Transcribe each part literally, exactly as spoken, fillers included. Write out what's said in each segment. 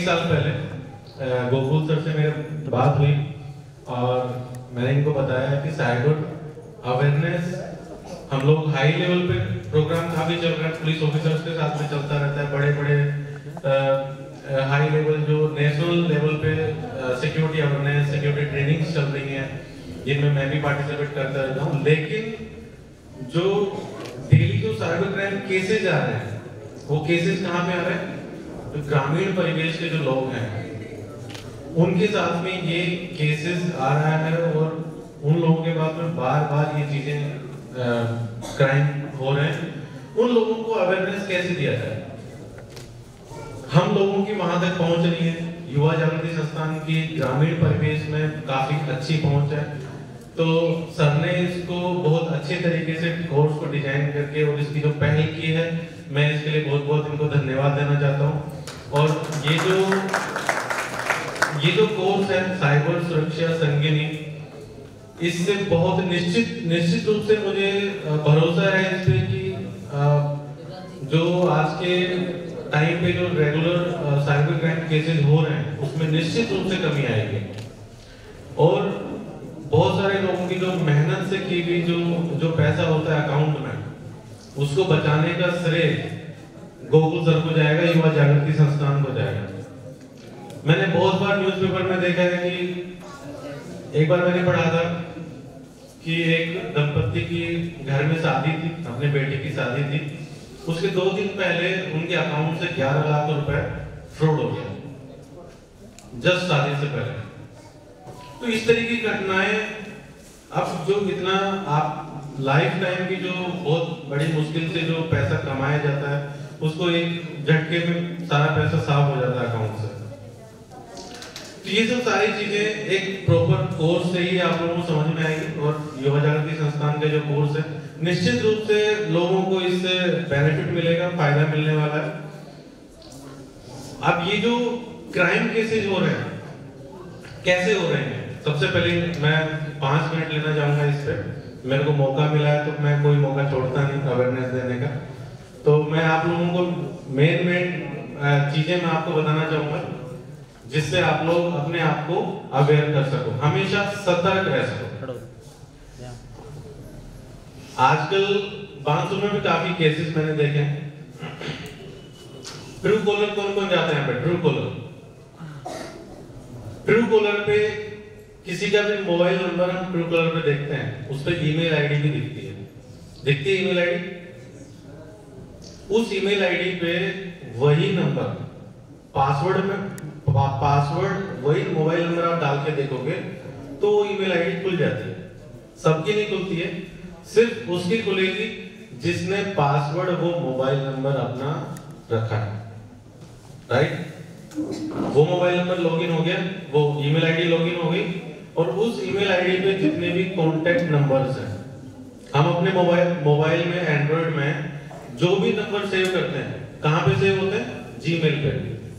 साल पहले गोकुल सर से मेरी बात हुई और मैंने इनको बताया कि साइबर अवेयरनेस हम लोग हाई लेवल पे प्रोग्राम काफी चल रहा है, पुलिस ऑफिसर्स के साथ में चलता रहता है, बड़े बड़े हाई लेवल जो नेशनल लेवल पे सिक्योरिटी अवेयरनेस सिक्योरिटी ट्रेनिंग्स चल रही हैं, जिनमें मैं भी पार्टिसिपेट करता रहता हूँ। लेकिन जो डेली जो साइबर क्राइम केसेज आ रहे हैं, वो केसेस कहाँ पे आ रहे हैं? तो ग्रामीण परिवेश के जो लोग हैं उनके साथ में ये केसेस आ रहा है और उन लोगों के बाद में बार बार ये चीजें क्राइम हो रहे हैं। उन लोगों को अवेयरनेस कैसे दिया जाए? हम लोगों की वहां तक पहुंच नहीं है। युवा जागृति संस्थान की ग्रामीण परिवेश में काफी अच्छी पहुंच है, तो सर ने इसको बहुत अच्छे तरीके से कोर्स को डिजाइन करके और इसकी जो पहल की है, मैं इसके लिए बहुत बहुत इनको धन्यवाद देना चाहता हूँ। और ये जो ये जो कोर्स है साइबर सुरक्षा संगिनी, इससे बहुत निश्चित निश्चित रूप से मुझे भरोसा है इस पे कि जो आज के टाइम पे जो रेगुलर साइबर क्राइम केसेस हो रहे हैं उसमें निश्चित रूप से कमी आएगी। और बहुत सारे लोगों की जो मेहनत से की हुई जो जो पैसा होता है अकाउंट में, उसको बचाने का श्रेय गोकुल सर को जाएगा, युवा जागृति संस्थान को जाएगा। मैंने बहुत बार न्यूज़पेपर में देखा है कि एक बार मैंने पढ़ा था कि एक दंपत्ति की घर में शादी थी, अपने बेटे की शादी थी, उसके दो दिन पहले उनके अकाउंट से ग्यारह लाख रुपए फ्रॉड हो गया, जस्ट शादी से पहले। तो इस तरह की घटनाएं अब जो इतना आप लाइफ टाइम की जो बहुत बड़ी मुश्किल से जो पैसा कमाया जाता है, उसको एक झटके में सारा पैसा साफ हो जाता है अकाउंट से। तो ये सब सारी चीजें एक प्रॉपर कोर्स से ही आप लोगों को समझ में आएगी। और युवा जागृति संस्थान का जो कोर्स है, निश्चित रूप से लोगों को इससे बेनिफिट मिलेगा, फायदा मिलने वाला है। अब ये जो क्राइम केसेस हो रहे हैं, कैसे हो रहे हैं? सबसे पहले मैं पांच मिनट लेना चाहूंगा इस पे। मेरे को मौका मिला है तो मैं कोई मौका छोड़ता नहीं अवेयरनेस देने का। तो मैं आप लोगों को मेन मेन चीजें मैं आपको बताना चाहूंगा जिससे आप लोग अपने आप को अवेयर कर सको, हमेशा सतर्क रह सको। आजकल बांसुर में भी काफी केसेस मैंने देखे हैं। ट्रू कॉलर कौन कौन जाते हैं पे? ट्रू कॉलर ट्रू कॉलर पे किसी का भी मोबाइल नंबर हम ट्रू कॉलर पे देखते हैं, उस पर ईमेल आईडी भी दिखती है। दिखती है ईमेल आईडी। उस ईमेल आईडी पे वही नंबर पासवर्ड में पा, पासवर्ड वही मोबाइल नंबर आप डाल के देखोगे तो वो ईमेल आईडी खुल जाती है। सबकी नहीं खुलती है, सिर्फ उसकी खुलेगी जिसने पासवर्ड वो मोबाइल नंबर अपना रखा है, राइट? वो मोबाइल नंबर लॉगिन हो गया, वो ईमेल आईडी लॉगिन हो गई, और उस ईमेल आईडी पे जितने भी कॉन्टैक्ट नंबर्स हैं, हम अपने मोबाइल मोबाइल में एंड्रॉइड में जो भी नंबर सेव करते हैं, कहां पे सेव होते हैं? जीमेल पे।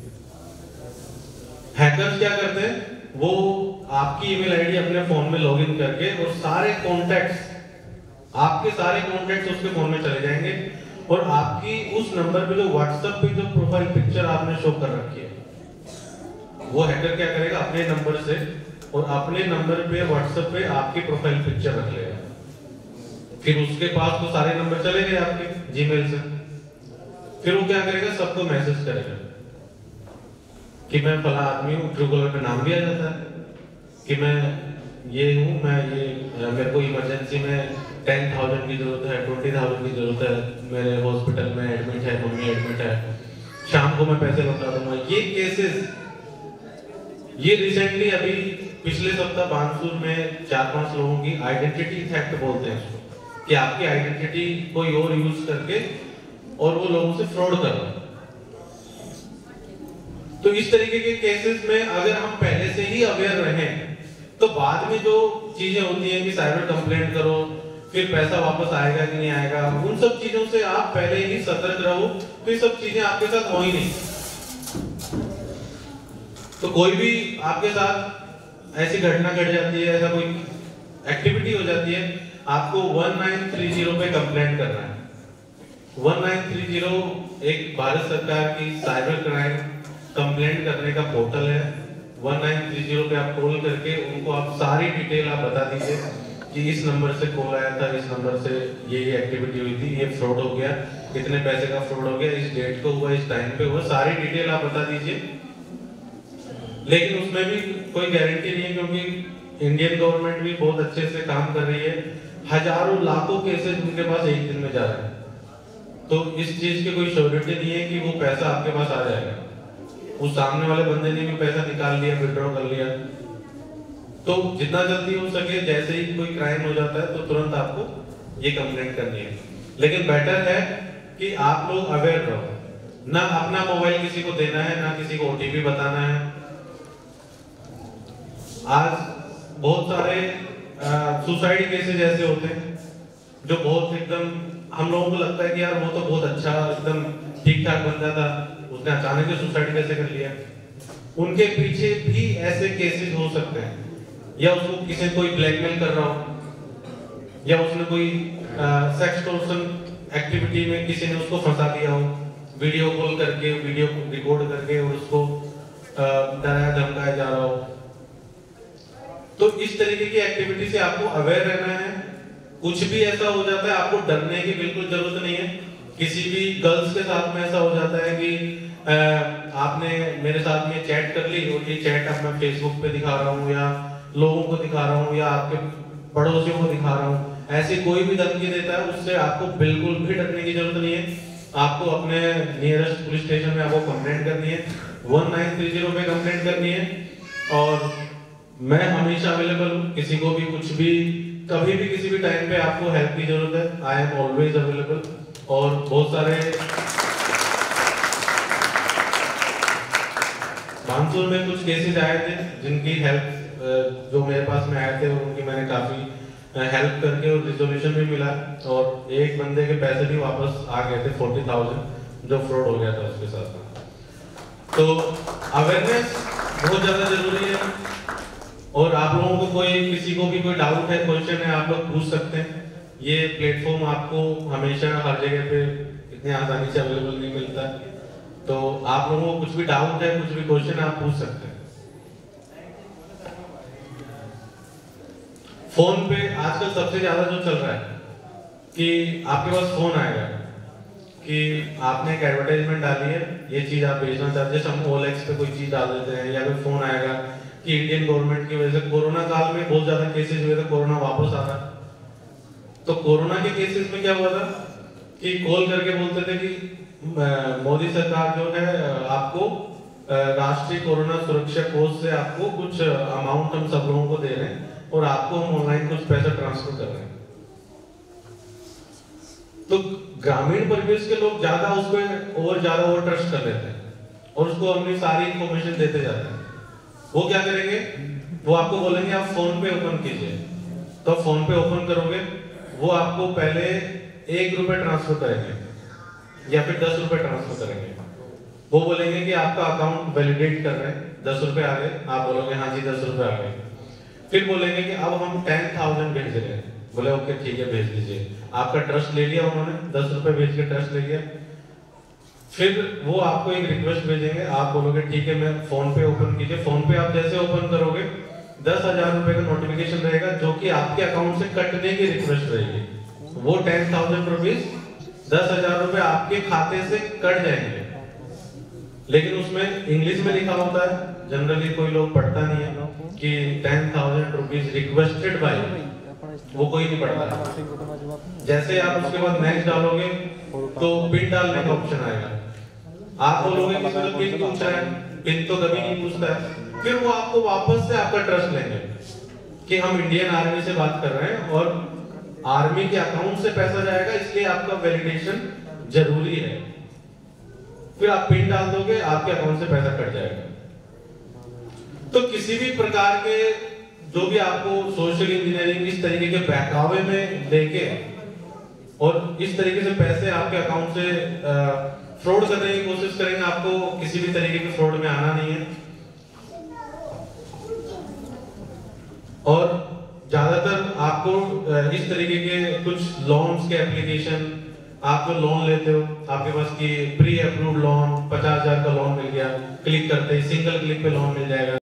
हैकर्स क्या करते हैं? वो आपकी ईमेल आईडी अपने फोन में लॉगिन करके और सारे कॉन्टैक्ट्स, आपके सारे कॉन्टैक्ट्स उसके फोन में चले जाएंगे और आपकी उस नंबर पे जो व्हाट्सएप पे जो प्रोफाइल पिक्चर आपने शो कर रखी है, वो हैकर क्या करेगा? अपने नंबर से और अपने नंबर पे व्हाट्सएप पे आपकी प्रोफाइल पिक्चर रख लेगा। फिर उसके पास तो सारे नंबर चले गए आपके जीमेल से। फिर वो क्या करेगा? सबको मैसेज करेगा कि मैं फला आदमी हूँ। ट्रू कॉलर पे नाम भी आ जाता है कि मैं ये हूँ, मैं ये मेरे को इमरजेंसी में टेन थाउजेंड की जरूरत है, ट्वेंटी थाउजेंड की जरूरत है, मेरे हॉस्पिटल में एडमिट है, मम्मी एडमिट है, शाम को मैं पैसे लौटा दूंगा। ये केसेस ये रिसेंटली अभी पिछले सप्ताह बांसुर में चार पांच लोगों की आइडेंटिटी थेफ्ट बोलते हैं उसको, कि आपकी आइडेंटिटी कोई और यूज करके और वो लोगों से फ्रॉड कर रहा है। तो इस तरीके के केसेस में अगर हम पहले से ही अवेयर रहें तो बाद में जो चीजें होती हैं कि साइबर कंप्लेंट करो, फिर पैसा वापस आएगा कि नहीं आएगा, उन सब चीजों से आप पहले ही सतर्क रहो, तो ये सब चीजें आपके साथ हो ही नहीं। तो कोई भी आपके साथ ऐसी घटना घट जाती है, ऐसा कोई एक्टिविटी हो जाती है, आपको वन नाइन थ्री जीरो पे कंप्लेंट करना है। वन नाइन थ्री जीरो एक भारत सरकार की साइबर क्राइम कंप्लेंट करने का पोर्टल है, वन नाइन थ्री जीरो पे आप कॉल करके उनको आप सारी डिटेल आप बता दीजिए कि इस नंबर से कॉल आया था, इस नंबर से ये ये एक्टिविटी हुई थी, ये फ्रॉड हो गया, कितने पैसे का फ्रॉड हो गया, इस डेट को हुआ, इस टाइम पे हुआ, सारी डिटेल आप बता दीजिए। लेकिन उसमें भी कोई गारंटी नहीं है, क्योंकि इंडियन गवर्नमेंट भी बहुत अच्छे से काम कर रही है। हजारों लाखों केसेस उनके पास एक दिन में जा रहे हैं, तो इस चीज की कोई श्योरिटी नहीं है कि वो पैसा आपके पास आ जाएगा। उस सामने वाले बंदे ने भी पैसा निकाल लिया, विड्रॉ कर लिया। तो जितना जल्दी हो सके, जैसे ही कोई क्राइम हो जाता है तो तुरंत आपको ये कंप्लेंट करनी है। लेकिन बेटर है कि आप लोग अवेयर रहो, ना अपना मोबाइल किसी को देना है, ना किसी को ओटीपी बताना है। आज बहुत सारे सुसाइड केसेस ऐसे होते हैं जो बहुत एकदम हम लोगों को लगता है कि यार वो तो बहुत अच्छा एकदम ठीक ठाक बंदा था, उसने अचानक से सुसाइड कैसे कर लिया। उनके पीछे भी ऐसे केसेस हो सकते हैं, या उसको किसी कोई ब्लैकमेल कर रहा हो, या उसने कोई सेक्स टॉर्शन एक्टिविटी में किसी ने उसको फंसा दिया हो, वीडियो कॉल करके, वीडियो रिकॉर्ड करके और उसको डराया धमकाया जा रहा हो। तो इस तरीके की एक्टिविटी से आपको अवेयर रहना है। कुछ भी ऐसा हो जाता है, आपको डरने की बिल्कुल जरूरत नहीं है। किसी भी गर्ल्स के साथ में ऐसा हो जाता है कि आ, आपने मेरे साथ में चैट कर ली और ये चैट अब मैं फेसबुक पे दिखा रहा हूँ, या लोगों को दिखा रहा हूँ, या आपके पड़ोसियों को दिखा रहा हूँ, ऐसी कोई भी धमकी देता है, उससे आपको बिल्कुल भी डरने की जरूरत नहीं है। आपको अपने नियरेस्ट पुलिस स्टेशन में आपको कंप्लेंट करनी है, वन नाइन थ्री जीरो पे कंप्लेंट करनी है। और मैं हमेशा अवेलेबल हूँ, किसी को भी कुछ भी कभी भी किसी भी टाइम पे आपको हेल्प की जरूरत है, आई एम ऑलवेज अवेलेबल। और बहुत सारे मानसून में कुछ केसेस आए थे जिनकी हेल्प जो मेरे पास में आए थे, और उनकी मैंने काफी हेल्प करके और रिजोल्यूशन भी मिला, और एक बंदे के पैसे भी वापस आ गए थे फोर्टी थाउजेंड जो फ्रॉड हो गया था उसके साथ। तो अवेयरनेस बहुत ज्यादा जरूरी है। और आप लोगों को कोई किसी को भी कोई डाउट है, क्वेश्चन है, आप लोग पूछ सकते हैं। ये प्लेटफॉर्म आपको हमेशा हर जगह पे इतनी आसानी से अवेलेबल नहीं मिलता, तो आप लोगों को कुछ भी डाउट है, कुछ भी क्वेश्चन है, आप पूछ सकते हैं। फोन पे आजकल सबसे ज्यादा जो चल रहा है कि आपके पास फोन आएगा कि आपने एक एडवर्टाइजमेंट डाली है, ये चीज आप बेचना चाहते हैं, जैसे हम ओएलएक्स पे कोई चीज डाल देते हैं, या फिर फोन आएगा कि इंडियन गवर्नमेंट की वजह से कोरोना काल में बहुत ज्यादा केसेस हुए थे, कोरोना वापस आ रहा। तो कोरोना के केसेस में क्या हुआ था कि कॉल करके बोलते थे कि मोदी सरकार जो है आपको राष्ट्रीय कोरोना सुरक्षा कोष से आपको कुछ अमाउंट हम सब लोगों को दे रहे हैं, और आपको हम ऑनलाइन कुछ पैसा ट्रांसफर कर रहे हैं। तो ग्रामीण परिवेश के लोग ज्यादा उस पर और ज्यादा और ट्रस्ट कर लेते हैं, और उसको अपनी सारी इंफॉर्मेशन देते जाते हैं। वो क्या करेंगे, वो आपको बोलेंगे आप फोन पे ओपन कीजिए, तो फोन पे ओपन करोगे, वो आपको पहले एक रुपए ट्रांसफर करेंगे या फिर दस रुपए ट्रांसफर करेंगे। वो बोलेंगे कि आपका अकाउंट वैलिडेट कर रहे हैं, दस रुपए आ गए, आप बोलोगे हाँ जी दस रुपए आ गए। फिर बोलेंगे कि अब हम टेन थाउजेंड भेज रहे हैं, बोले ओके ठीक है भेज दीजिए। आपका ट्रस्ट ले लिया उन्होंने, दस रुपए भेज के ट्रस्ट ले लिया। फिर वो आपको एक रिक्वेस्ट भेजेंगे, आप बोलोगे ठीक है मैं फोन पे ओपन कीजिए। फोन पे आप जैसे ओपन करोगे दस हजार रुपए का नोटिफिकेशन रहेगा, जो कि आपके अकाउंट से कटने की रिक्वेस्ट रहेगी। वो टेन थाउजेंड रुपीज दस हजार रुपए आपके खाते से कट जाएंगे, लेकिन उसमें इंग्लिश में लिखा होता है, जनरली कोई लोग पढ़ता नहीं है कि ten thousand rupees requested by, वो कोई नहीं पढ़ता। जैसे आप उसके बाद नेक्स्ट डालोगे तो पिन डालने का ऑप्शन आएगा। आप बोलोगे कि सर पिन पूछ रहा है, पिन तो कभी नहीं पूछता है। फिर वो आपको वापस से आपका ट्रस्ट लेंगे कि हम इंडियन आर्मी से बात कर रहे हैं और आर्मी के अकाउंट से पैसा जाएगा, इसलिए आपका वैलिडेशन जरूरी है। फिर आप पिन डाल दोगे, आपके अकाउंट से पैसा कट जाएगा। तो किसी भी प्रकार के जो भी आपको सोशल इंजीनियरिंग इस तरीके के बहकावे में लेके और इस तरीके से पैसे आपके अकाउंट से फ्रॉड करने की कोशिश करेंगे, आपको किसी भी तरीके के फ्रॉड में आना नहीं है। और ज्यादातर आपको इस तरीके के कुछ लोन्स के एप्लीकेशन आप जो लोन लेते हो, आपके पास की प्री अप्रूव्ड लोन पचास हजार का लोन मिल गया, क्लिक करते ही सिंगल क्लिक पे लोन मिल जाएगा।